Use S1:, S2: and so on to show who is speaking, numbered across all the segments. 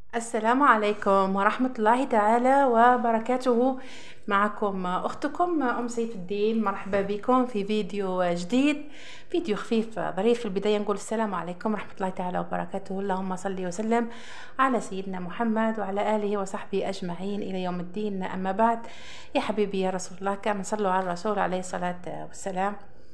S1: السلام عليكم ورحمة الله تعالى وبركاته. معكم أختكم أم سيف الدين. مرحبا بكم في فيديو جديد، فيديو خفيف ظريف. في البداية نقول السلام عليكم ورحمة الله تعالى وبركاته. اللهم صل وسلم على سيدنا محمد وعلى آله وصحبه أجمعين إلى يوم الدين. أما بعد، يا حبيبي يا رسول الله، كما صلوا على الرسول عليه الصلاة والسلام.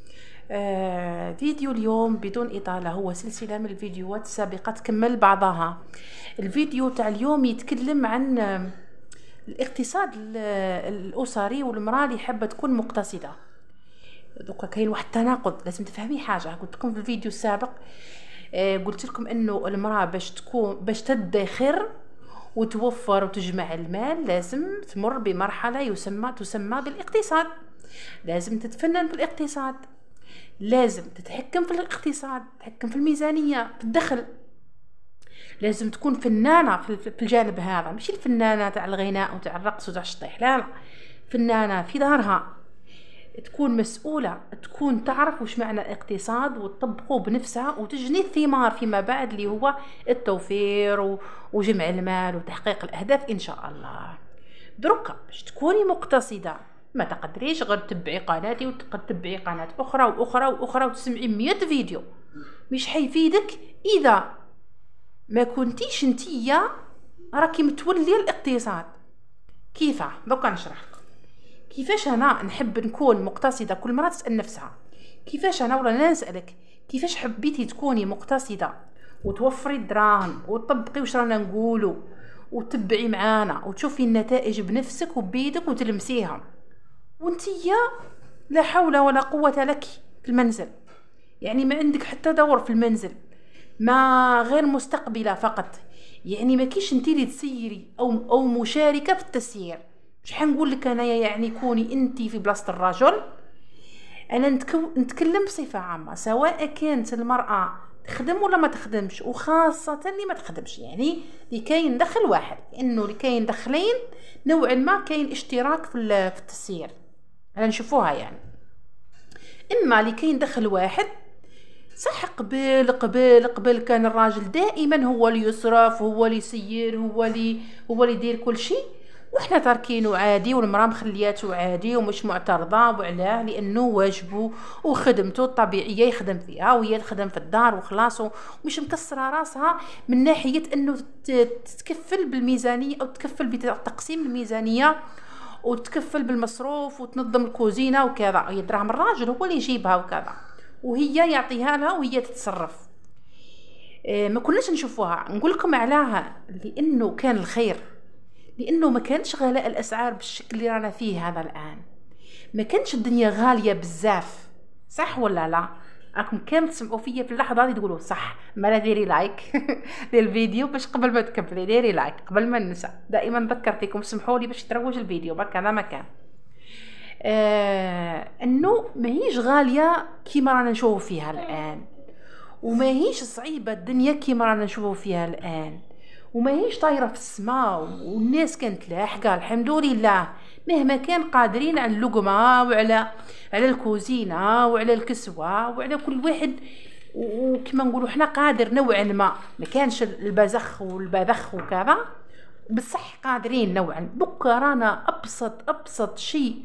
S1: فيديو اليوم بدون إطالة هو سلسلة من الفيديوهات السابقة تكمل بعضها. الفيديو تاع اليوم يتكلم عن الاقتصاد الأسري والمرأة اللي حابة تكون مقتصدة. دوكا كاين واحد التناقض، لازم تفهمي حاجة. قلت لكم في الفيديو السابق، قلت لكم انه المرأة باش تدخر وتوفر وتجمع المال لازم تمر بمرحلة تسمى بالاقتصاد. لازم تتفنن في الاقتصاد، لازم تتحكم في الاقتصاد، تتحكم في الميزانية، في الدخل. لازم تكون فنانة في الجانب هذا، مش الفنانة تاع الغناء وتاع الرقص وتاع الشطيح، لا، فنانة في دارها، تكون مسؤولة، تكون تعرف وش معنى الاقتصاد وتطبقه بنفسها وتجني الثمار فيما بعد، اللي هو التوفير وجمع المال وتحقيق الأهداف إن شاء الله. دروكا باش تكوني مقتصدة ما تقدريش غير تتبعي قناتي وتتبعي قناة أخرى وأخرى وأخرى وتسمعي 100 فيديو، مش حيفيدك إذا ما كنتيش نتيا راكي متولية الاقتصاد. كيفاه؟ دوكا نشرح لكم كيفاش انا نحب نكون مقتصده. كل مره تسال نفسها كيفاش انا، ولا انا نسالك كيفاش حبيتي تكوني مقتصده وتوفري الدراهم وتطبقي واش رانا نقولوا وتتبعي معانا وتشوفي النتائج بنفسك وبيدك وتلمسيها وانتيا لا حول ولا قوه لك في المنزل. يعني ما عندك حتى دور في المنزل، ما غير مستقبله فقط. يعني ما كيش انتي اللي تسيري او مشاركه في التسيير. مش حنقول لك انايا يعني كوني انتي في بلاصه الرجل. انا نتكلم بصفه عامه، سواء كانت المراه تخدم ولا ما تخدمش، وخاصه اللي ما تخدمش. يعني اللي كاين دخل واحد، لانه اللي كاين دخلين نوعا ما كاين اشتراك في التسيير. انا نشوفوها يعني، اما اللي كاين دخل واحد صح، قبل كان الراجل دائما هو اللي يصرف، هو اللي يسير، هو اللي يدير كل شيء، وإحنا تاركينه عادي، والمرأة مخلياته عادي ومش معترضة. وعلاه؟ لأنه واجبه وخدمته الطبيعية يخدم فيها، وهي تخدم في الدار وخلاص، ومش مكسرة راسها من ناحية أنه تتكفل بالميزانية أو تتكفل بتقسيم الميزانية وتتكفل بالمصروف وتنظم الكوزينة وكذا. هي دراهم الراجل هو اللي يجيبها وكذا، وهي يعطيها لها وهي تتصرف. ما كناش نشوفوها. نقول لكم علاها، لانه كان الخير، لانه ما كانش غلاء الاسعار بالشكل اللي رانا فيه هذا الان. ما كانش الدنيا غاليه بزاف، صح ولا لا؟ راكم كامل تسمعوا فيا في اللحظه هذه تقولوا صح. ما لا ديري لايك للفيديو باش قبل ما تكملي ديري لايك قبل ما ننسى. دائما نذكر فيكم سمحوا لي باش تروج الفيديو برك هذا مكان. انه ماهيش غاليه كيما رانا نشوفوا فيها الان، وماهيش صعيبه الدنيا كيما رانا نشوفوا فيها الان، وماهيش طايره في السماء والناس كانت لاحقه الحمد لله. مهما كان قادرين على اللقمه وعلى الكوزينه وعلى الكسوه وعلى كل واحد، وكما نقولوا احنا قادر نوعا ما كانش البزخ والبذخ وكذا، بصح قادرين نوعا. دوكا رانا ابسط شيء،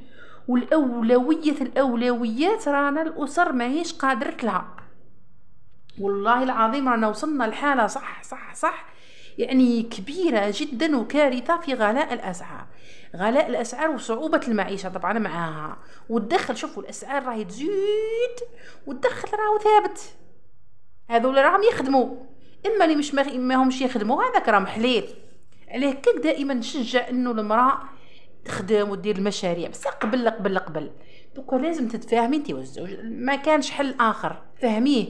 S1: الأولويات رانا الأسر ماهيش قادرت لها. والله العظيم رانا وصلنا لحالة صح يعني كبيرة جدا وكارثة في غلاء الأسعار وصعوبة المعيشة طبعا معاها. والدخل، شوفوا الأسعار راهي تزيد والدخل راهو ثابت. هذول راهم يخدموا، إما اللي مش ما همش يخدموا هذاك راهم حليل. عليه كيك دائما نشجع إنه المرأة تخدم وتدير المشاريع، بس قبل دوكا لازم تتفاهمي انت والزوج. ما كانش حل اخر، فهميه.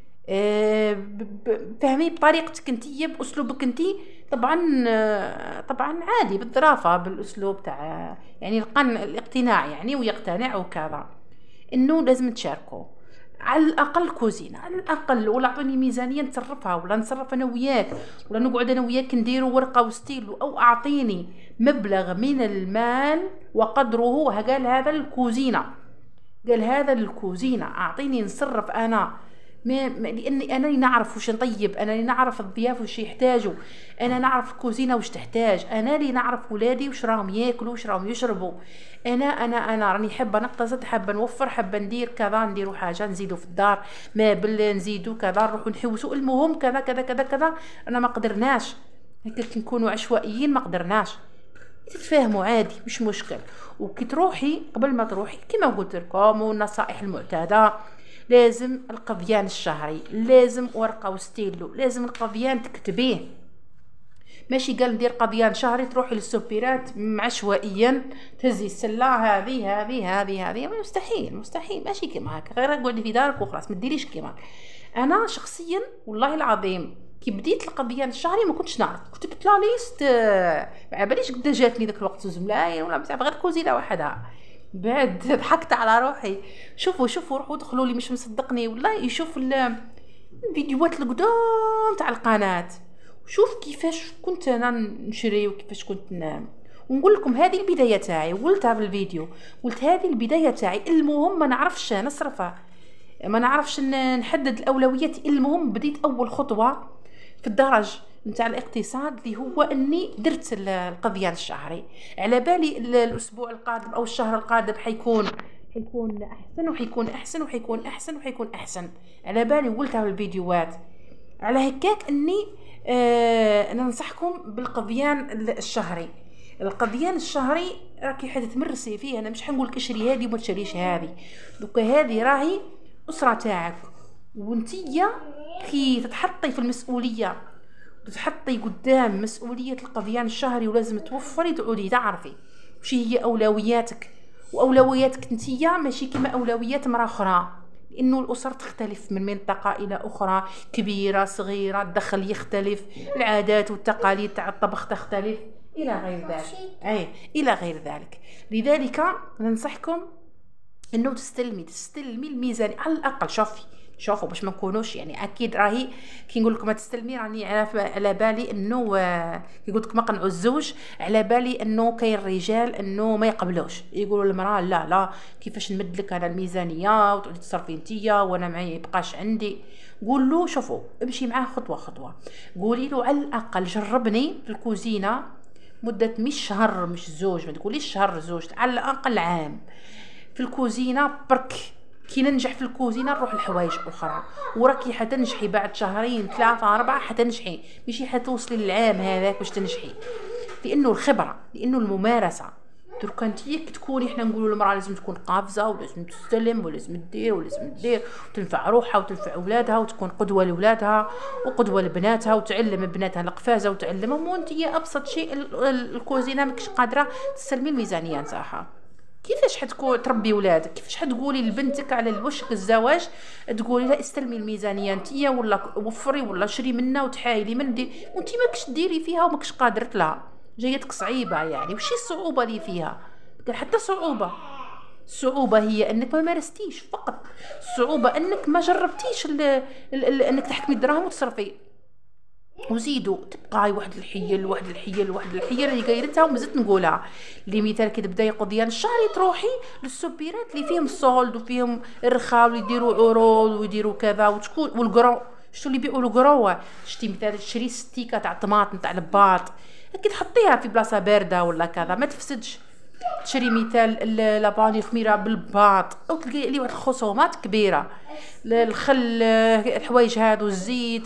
S1: فهميه بطريقتك انت، باسلوبك انت. طبعا عادي بالظرافه، بالاسلوب تاع يعني الاقتناع يعني، ويقتنع وكذا. انه لازم تشاركوا على الاقل كوزينه، على الاقل، ولا اعطوني ميزانيه نتصرفها، ولا نتصرف انا وياك، ولا نقعد انا وياك نديروا ورقه وستيلو، او اعطيني مبلغ من المال وقدره. قال هذا للكوزينه، اعطيني نصرف انا لاني انا اللي نعرف واش نطيب، انا اللي نعرف الضياف واش يحتاجوا، انا نعرف الكوزينه واش تحتاج، انا اللي نعرف ولادي واش راهم ياكلوا واش راهم يشربوا. انا راني حابه نقتصد، حابه نوفر، حابه ندير كذا، نديروا حاجه نزيدوا في الدار مابل، نزيدوا كذا، نروحوا نحوسوا، المهم كذا كذا كذا كذا. انا ما قدرناش هكا كي نكونوا عشوائيين، ما قدرناش. تتفاهموا عادي مش مشكل. وكي تروحي قبل ما تروحي كما قلت لكم والنصائح المعتاده، لازم القضيان الشهري، لازم ورقه وستيلو، لازم القضيان تكتبيه. ماشي قال ندير قضيان شهري تروحي للسوبيرات عشوائيا تهزي السله هذه مستحيل مستحيل. ماشي كيما هكا، غير قعدي في دارك وخلاص، ما ديريش كيما هكا. انا شخصيا والله العظيم كي بديت القضيان الشهري ما كنتش نعرف، كتبت لا ليست ما باليش قد جاتني ذاك الوقت زملاين ولا بصح غير كوزينه وحدها. بعد ضحكت على روحي. شوفوا روحوا دخلوا لي مش مصدقني والله، يشوف الفيديوهات القدام تاع القناه، شوف كيفاش كنت انا نشري وكيفاش كنت ننام. ونقول لكم هذه البدايه تاعي، قلتها في الفيديو، قلت هذه البدايه تاعي. المهم ما نعرفش نصرفها، ما نعرفش نحدد الاولويات. المهم بديت اول خطوه في الدرج نتاع الاقتصاد اللي هو اني درت القضيان الشهري. على بالي الاسبوع القادم او الشهر القادم حيكون احسن وحيكون احسن وحيكون احسن وحيكون احسن. على بالي قلتها في الفيديوهات. على هكاك اني انا ننصحكم بالقضيان الشهري. القضيان الشهري راكي حتتمرسي فيه. انا مش حنقولك اشري هذه وما تشريش هذه، دوكا هذه راهي اسره تاعك، وانتيا كي تتحطي في المسؤوليه وتتحطي قدام مسؤوليه القضيان الشهري ولازم توفري، تعودي تعرفي وش هي اولوياتك. واولوياتك انتيا ماشي كما اولويات مرا اخرى، لانه الاسر تختلف من منطقه الى اخرى، كبيره صغيره، الدخل يختلف، العادات والتقاليد تاع الطبخ تختلف الى غير ذلك. الى غير ذلك. لذلك ننصحكم انه تستلمي الميزانيه على الاقل. شوفوا باش ما نكونوش يعني اكيد راهي كي نقول لكم ما تستلمي راني على بالي انه كي قلت لك ما قنعوا الزوج، على بالي انه كاين رجال انه ما يقبلوش، يقولوا للمراه لا كيفاش نمد لك انا الميزانيه وتعودي تصرفي انتيا وانا ما يبقاش عندي. قول له شوفوا امشي معاه خطوه، قولي له على الاقل جربني في الكوزينه مده مش شهر مش زوج، ما تقوليش شهر زوج، على الاقل عام في الكوزينه برك. كي ننجح في الكوزينه نروح لحوايج اخرى، وراكي حتنجحي بعد شهرين 3 4 حتنجحي، ماشي حتوصلي للعام هذاك باش تنجحي، لانه الخبره، لانه الممارسه. درك انتي كي تكوني حنا نقولوا للمراه لازم تكون قافزه ولازم تستلم ولازم تدير وتنفع روحها وتنفع اولادها وتكون قدوه لاولادها وقدوه لبناتها وتعلم بناتها القفازه وتعلمهم، وانتي ابسط شيء الكوزينه ماكش قادره تسلمي الميزانيه نتاعها. كيفاش حتكون تربي ولادك؟ كيفاش حتقولي لبنتك على وشك الزواج تقولي لا استلمي الميزانيه انتيا ولا وفري ولا شري منا وتحايلي من دي وانتي ماكش ديري فيها وماكش قادرت لها، جايتك صعيبه يعني. وش الصعوبه اللي فيها؟ كان حتى الصعوبه هي انك ما مارستيش فقط، الصعوبه انك ما جربتيش انك تحكمي الدراهم وتصرفي. وزيدوا تبقاي واحد الحيل اللي قايرتها ومازلت نقولها. لمثال كي تبداي قضيان الشهري تروحي للسوبيرات اللي فيهم الصولد وفيهم الرخاء ويديروا عروض ويديروا كذا، وتكون والقرو شتو اللي يبيعوا القروه. شتي مثال تشري ستيكه تاع طماط نتاع الباط، كي تحطيها في بلاصه بارده ولا كذا ما تفسدش. تشري مثال لاباني خميره بالباط او تلقاي عليه واحد الخصومات كبيره. الخل الحوايج هادو الزيت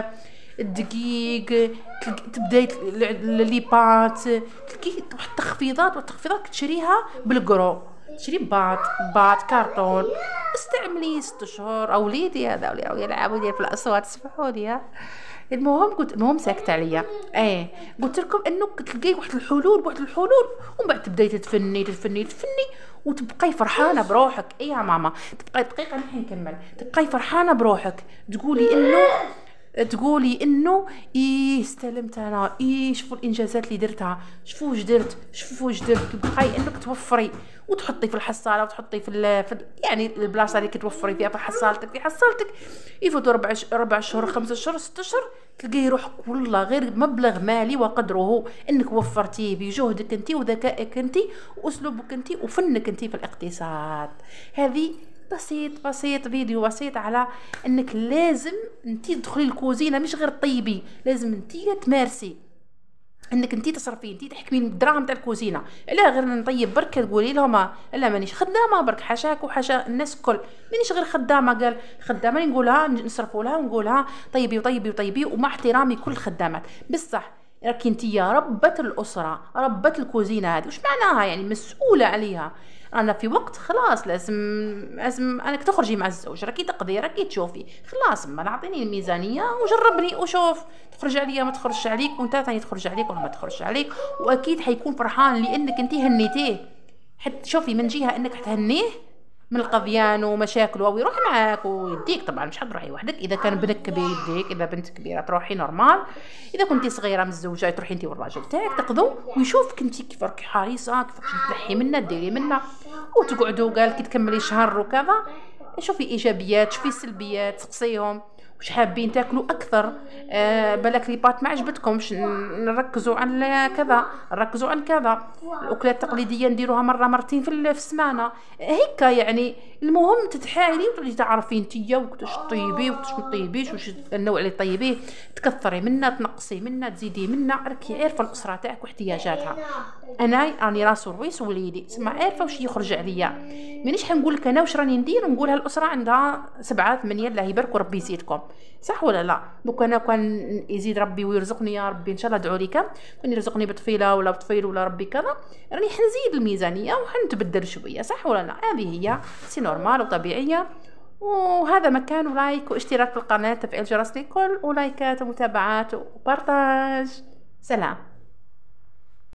S1: الدقيق تبداي لي بات تلقي واحد التخفيضات تشريها بالقرو، تشري باط كارطون استعملي 6 شهور. اوليدي هذا ولا يلعبوا ديال في الاصوات سمحوا لي. المهم ساكت عليا. قلت لكم انه تلقاي واحد الحلول ومن بعد تبداي تتفني وتبقاي فرحانه بروحك. يا ماما تبقاي دقيقه نحن نكمل. تبقاي فرحانه بروحك تقولي انه استلمت انا، شوفوا الانجازات اللي درتها، شوفوا واش درت. تبقاي انك توفري وتحطي في الحصاله وتحطي في يعني البلاصه اللي كتوفري فيها في حصالتك يفوتوا 4 شهور 5 شهور 6 شهور تلقاي روحك والله غير مبلغ مالي وقدره انك وفرتيه بجهدك انت وذكائك انت واسلوبك انت وفنك انت في الاقتصاد. هذه بسيط بسيط، فيديو بسيط على انك لازم انتي تدخلي الكوزينه، مش غير طيبي، لازم انتي تمارسي انك انتي تصرفي، انتي تحكمي الدراهم تاع الكوزينه. لا غير نطيب برك تقولي لهم لا مانيش خدامه برك، حاشاك وحاشا الناس الكل، مانيش غير خدامه. قال خدامه نقولها نصرفوا لها ونقولها طيبي وطيبي وطيبي، ومع احترامي كل الخدامات، بصح راكي انتي ربة الاسره، ربة الكوزينه هذه، وش معناها يعني مسؤوله عليها. انا في وقت خلاص لازم انك تخرجي مع الزوج، راكي تقضي راكي تشوفي، خلاص ما نعطيني الميزانيه وجربني وشوف تخرج عليا ما تخرجش عليك، وانت ثاني تخرج عليك ولا ما تخرجش عليك، واكيد حيكون فرحان لانك انتي هنيتيه. حتى شوفي من جهه انك تهنيه من القضيان ومشاكله، او يروح معاك ويديك، طبعا مش حتروحي وحدك، اذا كان بنك كبير يديك، اذا بنت كبيره تروحي نورمال، اذا كنتي صغيره متزوجه تروحي انت والراجل تاعك تقضوا، ويشوفك انت كيف راكي حريصه، كيف تلحي منا ديري منا، وتقعدوا قال كي تكملي شهر وكذا، شوفي ايجابيات شوفي سلبيات، سقسيهم واش حابين تاكلوا اكثر. بالك لي بات ما عجبتكمش، نركزوا على كذا، نركزوا على كذا، الاكلات التقليديه نديروها مره مرتين في السمانه هيك يعني. المهم تتحايلي وتولي تعرفي انتيا وكتاش طيبي وكتاش ما طيبيش، وش النوع اللي طيبيه، تكثري منها تنقصي منها تزيدي منها، راكي عارفه الاسره تاعك واحتياجاتها. انا راني راس الرويس وليدي تسمع عارفه واش يخرج عليا، مانيش حنقول لك انا واش راني ندير، نقولها الاسره عندها 7 8 الله يبارك وربي يزيدكم، صح ولا لا؟ دوك انا كان يزيد ربي ويرزقني يا ربي ان شاء الله، ادعوا لي كان يرزقني بطفيله ولا بطفيل ولا ربي كذا، راني حنزيد الميزانيه وحنتبدل شويه، صح ولا لا؟ هذه هي سي نورمال وطبيعيه. وهذا مكان لايك واشتراك في القناه، تفعيل جرس للكل، ولايكات ومتابعات وبارطاج. سلام.